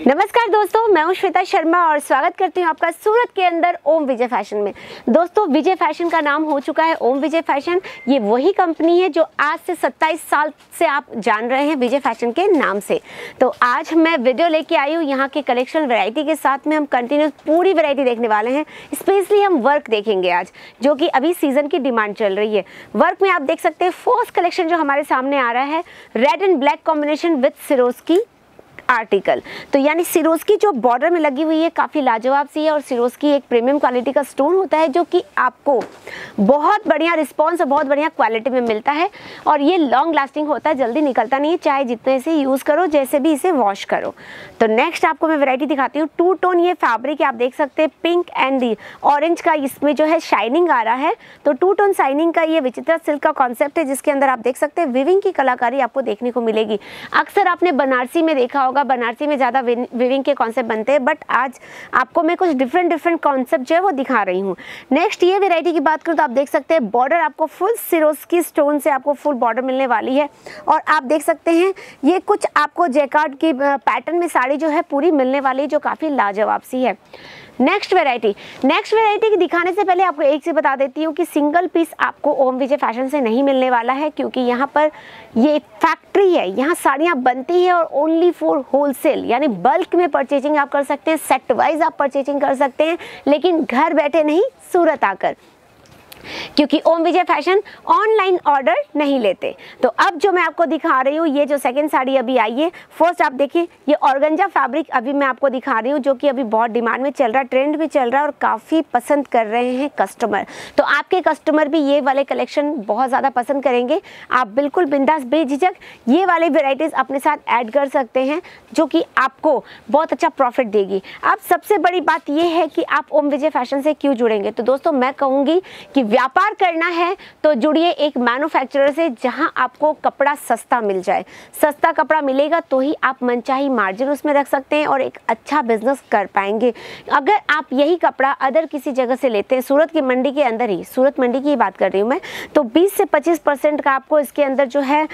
नमस्कार दोस्तों, मैं हूं श्वेता शर्मा और स्वागत करती हूं आपका सूरत के अंदर ओम विजय फैशन में। दोस्तों, विजय फैशन का नाम हो चुका है ओम विजय फैशन। ये वही कंपनी है जो आज से 27 साल से आप जान रहे हैं विजय फैशन के नाम से। तो आज मैं वीडियो लेके आई हूँ यहाँ के कलेक्शन वैरायटी के साथ में। हम कंटिन्यूस पूरी वैरायटी देखने वाले हैं। स्पेशली हम वर्क देखेंगे आज, जो कि अभी सीजन की डिमांड चल रही है। वर्क में आप देख सकते हैं फर्स्ट कलेक्शन जो हमारे सामने आ रहा है, red and black combination with Swarovski article. तो यानी सिरोस्की जो बॉर्डर में लगी हुई है काफ़ी लाजवाब सी है, और सिरोस्की एक प्रीमियम क्वालिटी का स्टोन होता है जो कि आपको बहुत बढ़िया रिस्पॉन्स और बहुत बढ़िया क्वालिटी में मिलता है। और ये लॉन्ग लास्टिंग होता है, जल्दी निकलता नहीं है, चाहे जितने से यूज़ करो, जैसे भी इसे वॉश करो। तो नेक्स्ट आपको मैं वैरायटी दिखाती हूँ। टू टोन ये फैब्रिक आप देख सकते हैं, पिंक एंड ऑरेंज का इसमें जो है शाइनिंग आ रहा है। तो टू टोन शाइनिंग का ये विचित्रा सिल्क का कॉन्सेप्ट है, जिसके अंदर आप देख सकते हैं विविंग की कलाकारी आपको देखने को मिलेगी। अक्सर आपने बनारसी में देखा होगा, बनारसी में ज़्यादा विविंग के कॉन्सेप्ट बनते हैं, बट आज आपको मैं कुछ डिफरेंट कॉन्सेप्ट जो है वो दिखा रही हूँ। नेक्स्ट ये वैरायटी की बात करूँ तो आप देख सकते हैं बॉर्डर आपको फुल सिरोस्की स्टोन से आपको फुल बॉर्डर मिलने वाली है। और आप देख सकते हैं ये कुछ आपको जैकार्ड की पैटर्न में साड़ी जो है पूरी मिलने वाली है, जो काफ़ी लाजवाब सी है। नेक्स्ट वैरायटी की दिखाने से पहले आपको एक चीज़ बता देती हूँ कि सिंगल पीस आपको ओम विजय फैशन से नहीं मिलने वाला है, क्योंकि यहाँ पर ये फैक्ट्री है, यहाँ साड़ियाँ बनती है और ओनली फॉर होलसेल, यानी बल्क में परचेजिंग आप कर सकते हैं, सेट वाइज आप परचेजिंग कर सकते हैं, लेकिन घर बैठे नहीं, सूरत आकर, क्योंकि Om Vijay fashion online order नहीं लेते। तो अब जो मैं आपको दिखा रही हूँ, ये जो सेकंड साड़ी अभी आई है, फर्स्ट आप देखिए ये ऑर्गेन्जा फैब्रिक अभी मैं आपको दिखा रही हूँ, जो कि अभी बहुत डिमांड में चल रहा है, ट्रेंड में चल रहा है और काफ़ी पसंद कर रहे हैं कस्टमर। तो आपके कस्टमर भी ये वाले कलेक्शन बहुत ज़्यादा पसंद करेंगे। आप बिल्कुल बिंदास बेझिझक ये वाले वेराइटीज़ अपने साथ ऐड कर सकते हैं, जो कि आपको बहुत अच्छा प्रॉफिट देगी। अब सबसे बड़ी बात यह है कि आप ओम विजय फैशन से क्यों जुड़ेंगे। तो दोस्तों, मैं कहूँगी कि व्यापार करना है तो जुड़िए एक मैन्युफैक्चरर से, जहां आपको कपड़ा सस्ता मिल जाए। सस्ता कपड़ा मिलेगा तो ही आप मनचाही मार्जिन उसमें रख सकते हैं और एक अच्छा बिजनेस कर पाएंगे। अगर आप यही कपड़ा अदर किसी जगह से लेते हैं, सूरत की मंडी के अंदर ही, सूरत मंडी की बात कर रही हूँ मैं, तो 20 से 25% का आपको इसके अंदर जो है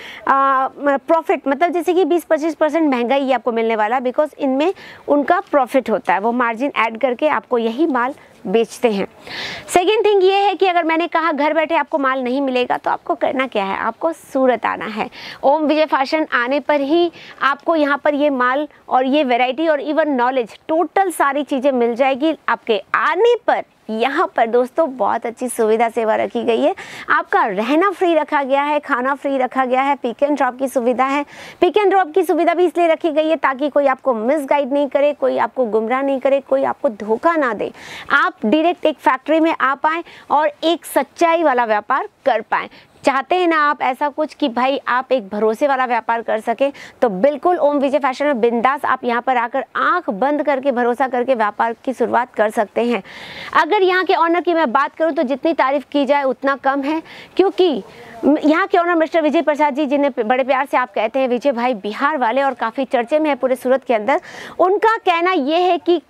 प्रॉफिट, मतलब जैसे कि 20-25% महंगाई ही आपको मिलने वाला है, बिकॉज इनमें उनका प्रॉफिट होता है, वो मार्जिन ऐड करके आपको यही माल बेचते हैं। सेकेंड थिंग ये है कि अगर मैंने कहा घर बैठे आपको माल नहीं मिलेगा, तो आपको करना क्या है, आपको सूरत आना है। ओम विजय फैशन आने पर ही आपको यहाँ पर ये माल और ये वैरायटी और इवन नॉलेज, टोटल सारी चीज़ें मिल जाएगी। आपके आने पर यहाँ पर दोस्तों बहुत अच्छी सुविधा सेवा रखी गई है। आपका रहना फ्री रखा गया है, खाना फ्री रखा गया है, पिक एंड ड्रॉप की सुविधा है। पिक एंड ड्रॉप की सुविधा भी इसलिए रखी गई है ताकि कोई आपको मिसगाइड नहीं करे, कोई आपको गुमराह नहीं करे, कोई आपको धोखा ना दे। आप डायरेक्ट एक फैक्ट्री में आ पाएँ और एक सच्चाई वाला व्यापार कर पाएँ। चाहते हैं ना आप ऐसा कुछ कि भाई आप एक भरोसे वाला व्यापार कर सके, तो बिल्कुल ओम विजय फैशन में बिंदास आप यहाँ पर आकर आंख बंद करके भरोसा करके व्यापार की शुरुआत कर सकते हैं। अगर यहाँ के ऑनर की मैं बात करूँ तो जितनी तारीफ की जाए उतना कम है, क्योंकि यहाँ के ऑनर मिस्टर विजय प्रसाद जी, जिन्हें बड़े प्यार से आप कहते हैं विजय भाई, बिहार वाले और काफ़ी चर्चे में है पूरे सूरत के अंदर। उनका कहना ये है कि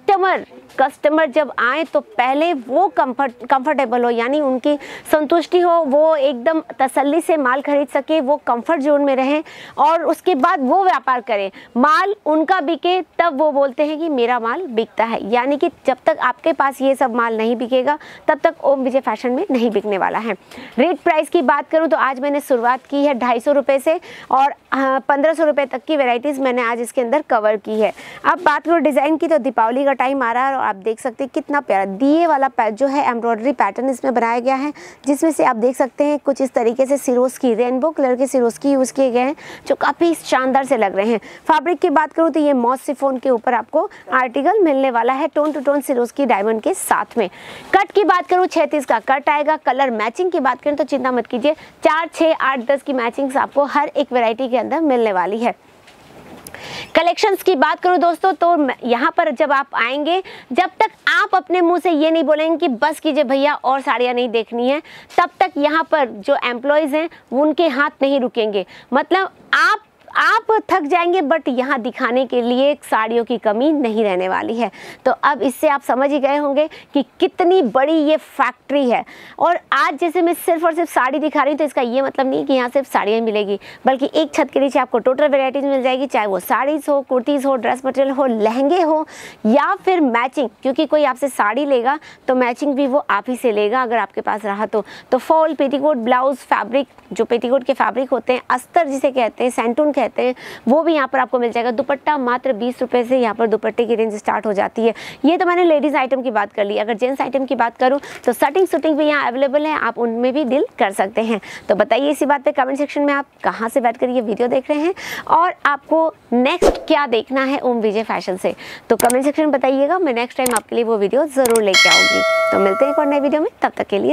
कस्टमर जब आए तो पहले वो कंफर्टेबल हो, यानी उनकी संतुष्टि हो, वो एकदम तसल्ली से माल खरीद सके, वो कंफर्ट जोन में रहें और उसके बाद वो व्यापार करें। माल उनका बिके तब वो बोलते हैं कि मेरा माल बिकता है। यानी कि जब तक आपके पास ये सब माल नहीं बिकेगा तब तक ओम विजय फैशन में नहीं बिकने वाला है। रेट प्राइस की बात करूं तो आज मैंने शुरुआत की है 250 रुपये से और 1500 रुपये तक की वैरायटीज़ मैंने आज इसके अंदर कवर की है। अब बात करूँ डिज़ाइन की, तो दीपावली का टाइम आ रहा है और आप देख सकते हैं कितना प्यारा दिए वाला जो है एम्ब्रॉयडरी पैटर्न इसमें बनाया गया है, जिसमें से आप देख सकते हैं कुछ इस तरीके से सिरोस्की, रेनबो कलर के सिरोस्की यूज़ किए गए हैं, जो काफ़ी शानदार से लग रहे हैं। फैब्रिक की बात करूँ तो ये मॉस शिफॉन के ऊपर आपको आर्टिकल मिलने वाला है, tone to tone Swarovski diamond के साथ में। कट की बात करूँ 36 का कट आएगा। कलर मैचिंग की बात करें तो चिंता मत कीजिए, 4, 6, 8, 10 की मैचिंग्स आपको हर एक वैरायटी के अंदर मिलने वाली है। कलेक्शंस की बात करूं दोस्तों, तो यहाँ पर जब आप आएंगे, जब तक आप अपने मुंह से ये नहीं बोलेंगे कि बस कीजिए भैया और साड़ियाँ नहीं देखनी है, तब तक यहाँ पर जो एम्प्लॉयज़ हैं उनके हाथ नहीं रुकेंगे। मतलब आप आप थक जाएंगे, बट यहाँ दिखाने के लिए साड़ियों की कमी नहीं रहने वाली है। तो अब इससे आप समझ ही गए होंगे कि कितनी बड़ी ये फैक्ट्री है। और आज जैसे मैं सिर्फ और सिर्फ साड़ी दिखा रही हूँ, तो इसका ये मतलब नहीं कि यहाँ सिर्फ साड़ियाँ मिलेगी, बल्कि एक छत के नीचे आपको टोटल वेराइटीज़ मिल जाएगी, चाहे वो साड़ीज़ हो, कुर्तीज़ हो, ड्रेस मटेरियल हो, लहंगे हो, या फिर मैचिंग, क्योंकि कोई आपसे साड़ी लेगा तो मैचिंग भी वो आप ही से लेगा अगर आपके पास रहा तो फॉल, पेटीकोट, ब्लाउज, फैब्रिक, जो पेटीकोट के फैब्रिक होते हैं, अस्तर जिसे कहते हैं, सैंटून कहते हैं, वो भी यहाँ पर आपको मिल जाएगा। दुपट्टा मात्र 20 रुपये से यहाँ पर दुपट्टे की रेंज स्टार्ट हो जाती है। ये तो मैंने लेडीज़ आइटम की बात कर ली। अगर जेंट्स आइटम की बात करूँ तो शटिंग शूटिंग भी यहाँ अवेलेबल है, आप उनमें भी डील कर सकते हैं। तो बताइए इसी बात पे कमेंट सेक्शन में आप कहाँ से बैठ कर ये वीडियो देख रहे हैं और आपको नेक्स्ट क्या देखना है ओम विजय फैशन से, तो कमेंट सेक्शन में बताइएगा। मैं नेक्स्ट टाइम आपके लिए वो वीडियो ज़रूर लेके आऊँगी। तो मिलते हैं एक और नए वीडियो में, तब तक के लिए